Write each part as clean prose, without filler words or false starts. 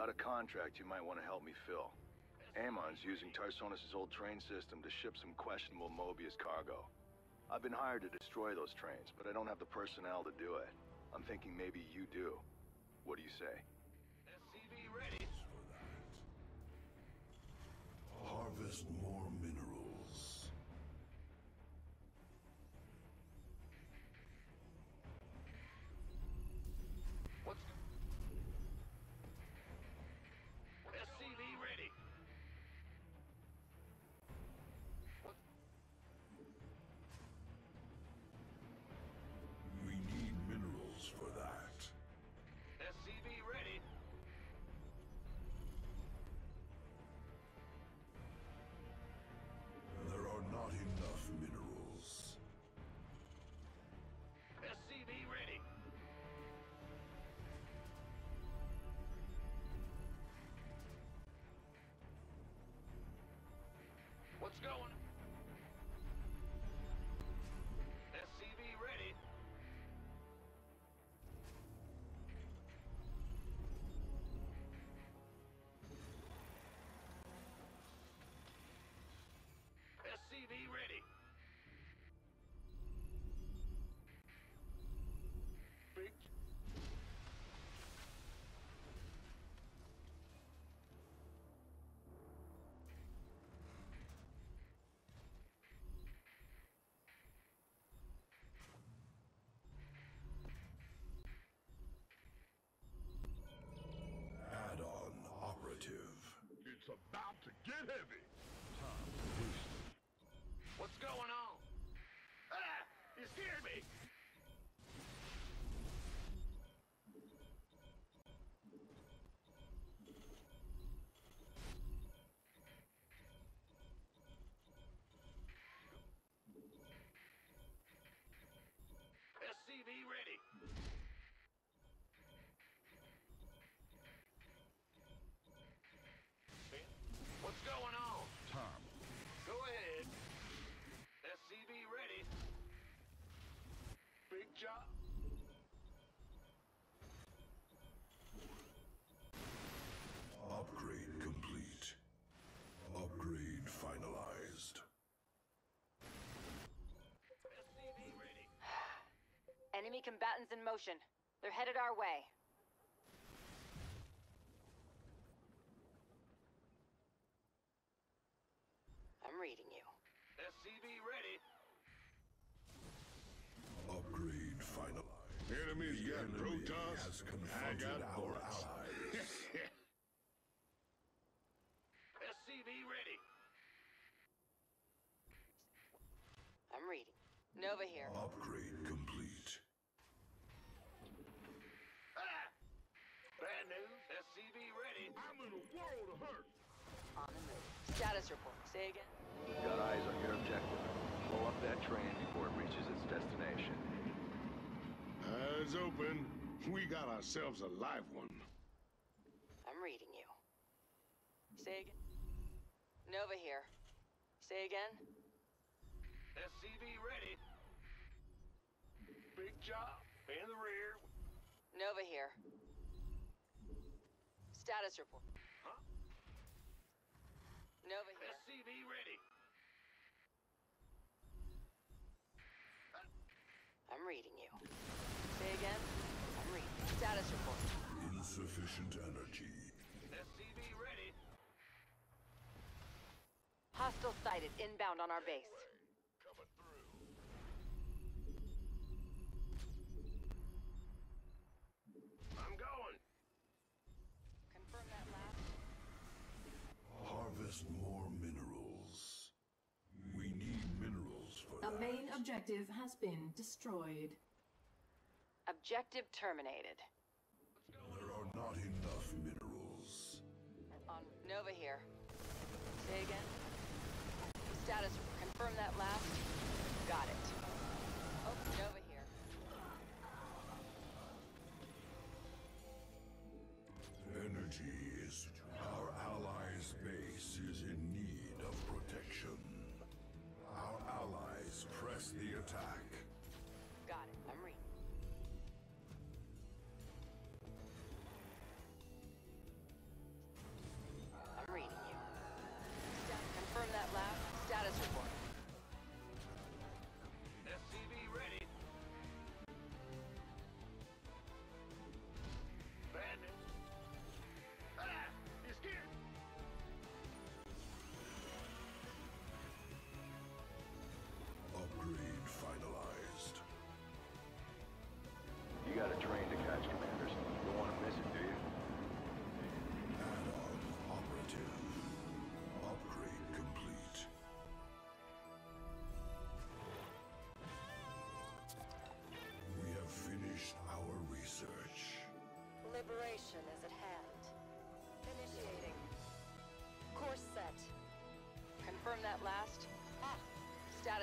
got a contract you might want to help me fill. Amon's using Tarsonis' old train system to ship some questionable Mobius cargo. I've been hired to destroy those trains, but I don't have the personnel to do it. I'm thinking maybe you do. What do you say? SCV ready. For that. Harvest more minerals. What's... SCV ready. What? We need minerals for that. SCV ready. There are not enough minerals. SCV ready. What's going? SCV ready. SCV ready. Big. Add-on operative. It's about to get heavy. What's going on? Ah! You scared me! SCV ready. What's going on? Tom. Go ahead. SCV ready. Big job. Upgrade complete. Upgrade finalized. SCV ready. Enemy combatants in motion. They're headed our way. I'm reading you. SCV ready. Upgrade finalized. Enemies The got enemy protons. has I confronted got our bullets. allies. SCV ready. I'm reading. Nova here. Upgrade complete. Ah! Bad news. SCV ready. I'm in a world of hurt. On the move. Status report. Say again. Got eyes on your objective. Blow up that train before it reaches its destination. Eyes open. We got ourselves a live one. I'm reading you. Say again. Nova here. Say again. SCV ready. Big job. In the rear. Nova here. Status report. Huh? Nova here. SCV ready. I'm reading you. Say again. I'm reading. Status report. Insufficient energy. SCV ready. Hostile sighted inbound on our base. Coming through. I'm going. Confirm that last. Harvest more minerals. We need minerals for A that. main objective has been destroyed. Objective terminated. There are not enough minerals. On Nova here. Say again. Status. Confirm that last. Got it. Oh, Nova here. Energy is... Our allies' base is in need of protection. Our allies press the attack. Got it. I'm reading.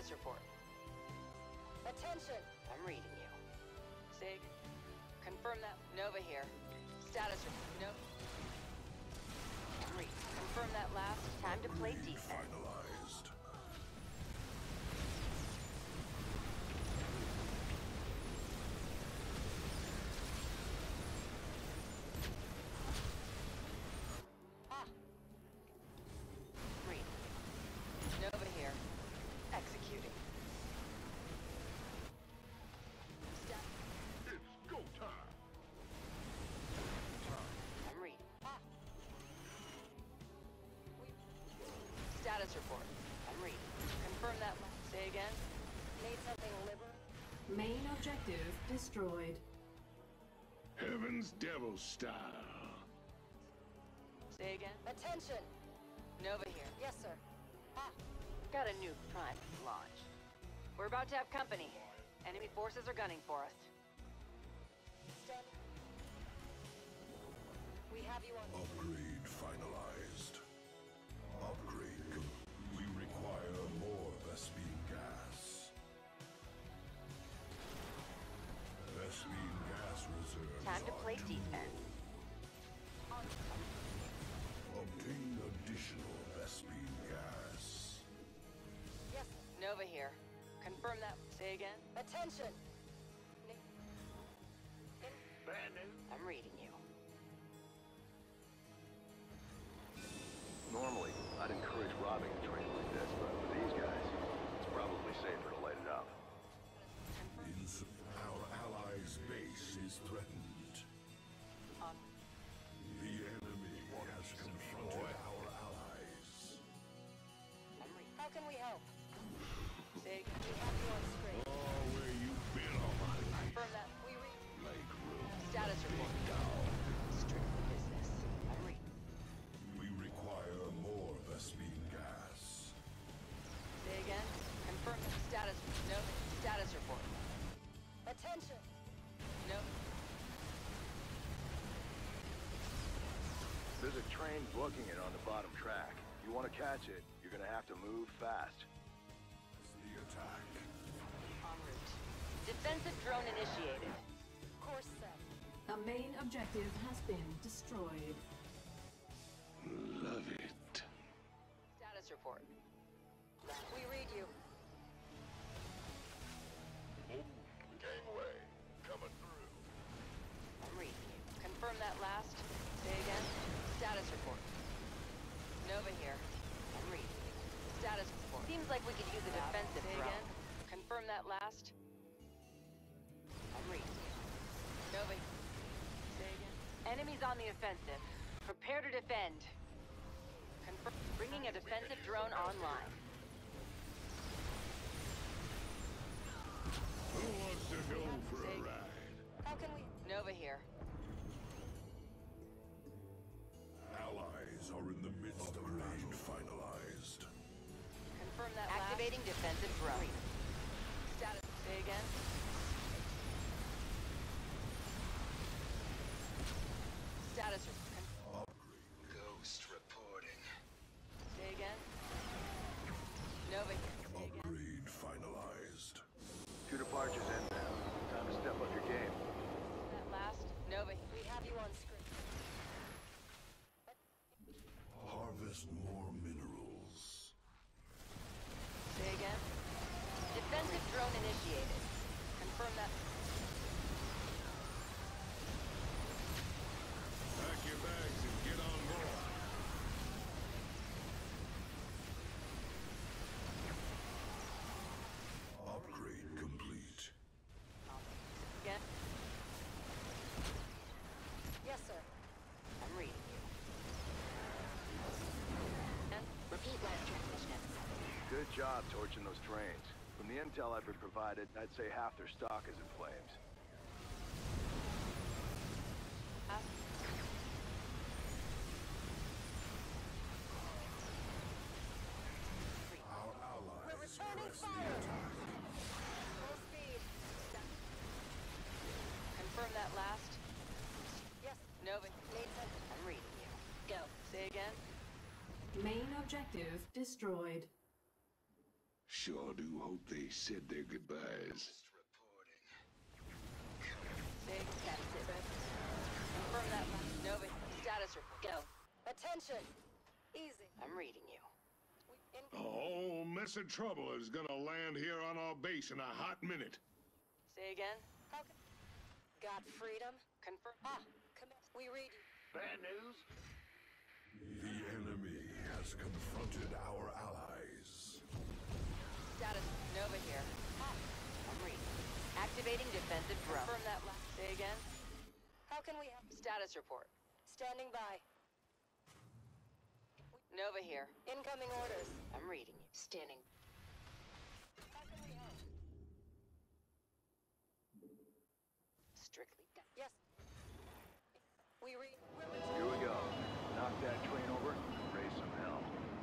Status report. Attention! I'm reading you. Sig, confirm that. Nova here. Status report. No. I'm reading. Confirm that last. Time to play defense. Finalized. Read. Nova here. Executing. It's go time. I'm reading. Status report. I'm reading. Confirm that. Say again. Need something liberal? Main objective destroyed. Heaven's Devil style. Say again. Attention! Nova here. Yes, sir. Got a new prime launch. We're about to have company. Enemy forces are gunning for us. Stand. We have you on. Upgrade finalized. Upgrade. We require more Vespine gas. Vespine gas reserves. Time to are play too defense. low. Obtain additional Vespine gas. Yes. Nova here. Confirm that. Say again. Attention! Bandit. I'm reading you. Normally, I'd encourage robbing a train like this, but with these guys, it's probably safer to light it up. Our allies' base is threatened. The enemy has confronted our allies. I'm reading. How can we help? Say again. We have you on screen. Oh, where you been all my life? Confirm that. We read. Make room. Status report. Strict business. I'm reading. We require more Vespine gas. Say again. Confirm the status. No. Status report. Attention! No. There's a train booking it on the bottom track. You want to catch it, you're gonna have to move fast. The attack. En route. Defensive drone initiated. Course set. A main objective has been destroyed. Love it. Status report. We read you. Gangway coming through. I'm reading you. Confirm that last. Say again. Status report. Nova here. I'm reading you. Status report. Seems like we could use a defensive drone. Again. Confirm that last. I'm reading you. Nova. Say again. Enemies on the offensive. Prepare to defend. Confirm. Bringing a defensive drone online. Who wants to go for a ride? How can we? Nova here. Allies are in the midst of battle. Finalized. Confirm that activating defensive drone. Status. Say again. Status. Ghost reporting. Say again. Nova here. Say again. Upgrade finalized. 2 departures in now. Time to step up your game. That last. Nova. We have you on screen. Harvest more minerals. Say again. Defensive drone initiated. Confirm that. Pack your bags and get on board. Upgrade complete. Again. Yes, sir. I'm reading you. And Repeat last transmission. Good job torching those trains. From the intel I've been provided, I'd say half their stock is in flames. Our allies We're returning press the fire. attack. Full speed. confirm that last. Yes. Nova. Need something. I'm reading you. Go. Say again. Main objective destroyed. Sure do hope they said their goodbyes. Big status report. Confirm that last Nova status report. Go. Attention! Easy. I'm reading you. A whole mess of trouble is gonna land here on our base in a hot minute. Say again? How can... Got freedom? Confirm. We read you. Bad news? The enemy has confronted our allies. Status Nova here. I'm reading. Activating defensive drone. Confirm that last. Say again? How can we help? Status report. Standing by. Nova here. Incoming orders. I'm reading you. Standing. How can we help? Strictly. Yes. We read. Here we go. Knock that train over, raise some hell.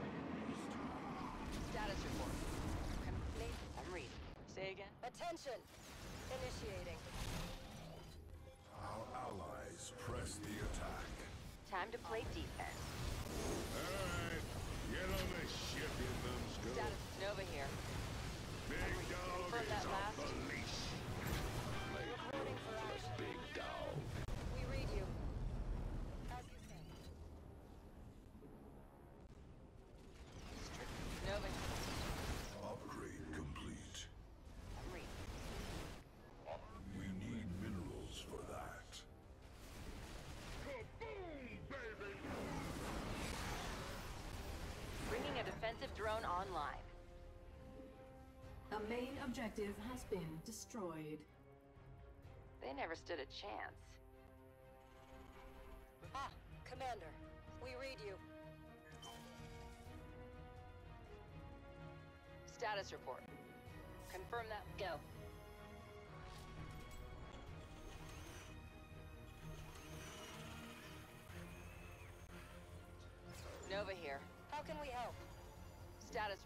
Status report. I'm reading. Say again? Attention! Initiating. Our allies press the attack. Time to play defense. Alright, get on the ship, you numbskull. Status Nova here. Big dog Confirm is that off last. the leash. Reporting for action. Big dog. We read you. As you say. Nova. Upgrade complete. I'm reading. We need minerals for that. Bringing a defensive drone online. A main objective has been destroyed. They never stood a chance. Commander. We read you. Status report. Confirm that. Go. Nova here. How can we help? Status.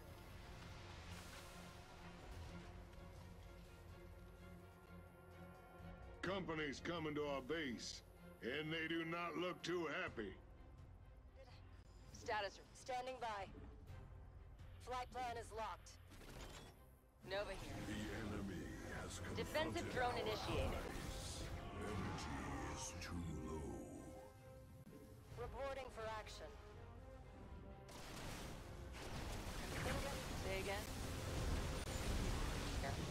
Company's coming to our base, and they do not look too happy. Status. Standing by. Flight plan is locked. Nova here. The enemy has confronted Defensive drone our initiated. allies. Energy is too low. Reporting for action. Say again. Here.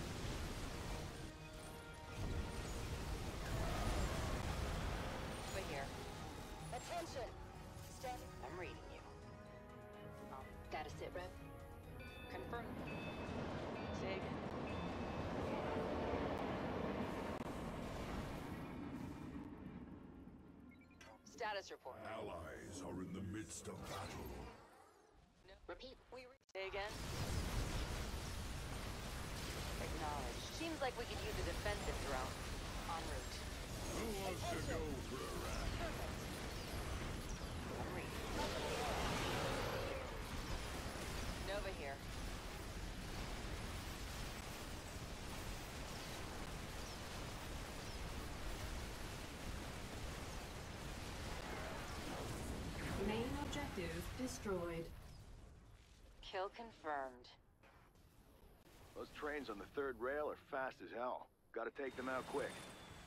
Over here. Attention! Standing. I'm reading you. Status sit rep. Confirm. Say again. Status report. Allies are in the midst of battle. No. Repeat. Say again. Acknowledged. Seems like we could use a defensive drone. En route. Who wants to go for a ride? I'm reading. Nova here. Main objective destroyed. Kill confirmed. Those trains on the third rail are fast as hell. Gotta take them out quick.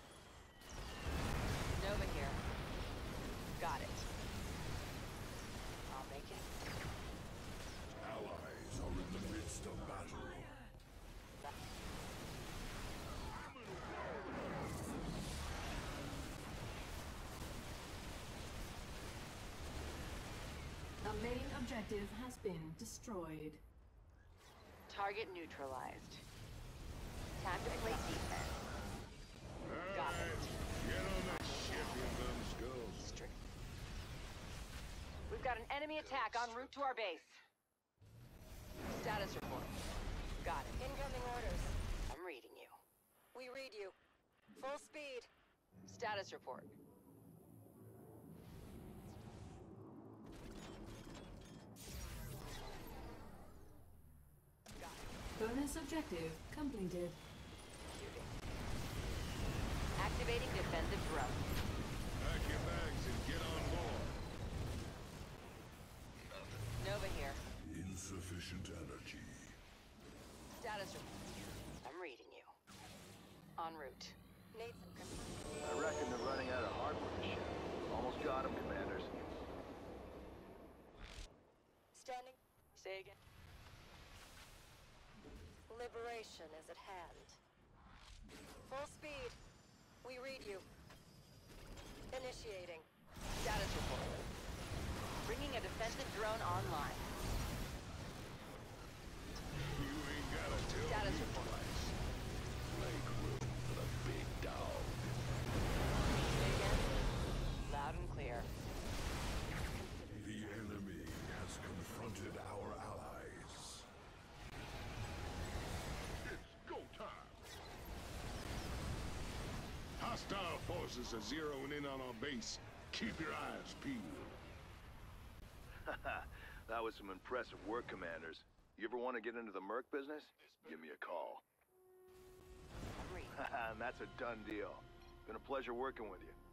Nova here. Got it. I'll make it. Allies are in the midst of battle. A main objective has been destroyed. Target neutralized. Time to play defense. Got it. Get on that ship, you numbskulls. Strict. We've got an enemy attack en route to our base. Status report. Got it. Incoming orders. I'm reading you. We read you. Full speed. Status report. Bonus objective completed. Activating defensive drone. Pack your bags and get on board. Nova here. Insufficient energy. Status report. I'm reading you. En route. Need some I reckon they're running out of hardware to ship. Almost got them, Commanders. standing. Say again. Liberation is at hand. Full speed. We read you. Initiating. Status report. Bringing a defensive drone online. You ain't gotta tell Status me report. twice. Make room for the big dog. Say again. Loud and clear. The enemy has confronted our allies. It's go time. Hostile forces are zeroing in on our base. Keep your eyes peeled. That was some impressive work, Commanders. You ever want to get into the merc business? Give me a call. I'm reading. And that's a done deal. Been a pleasure working with you.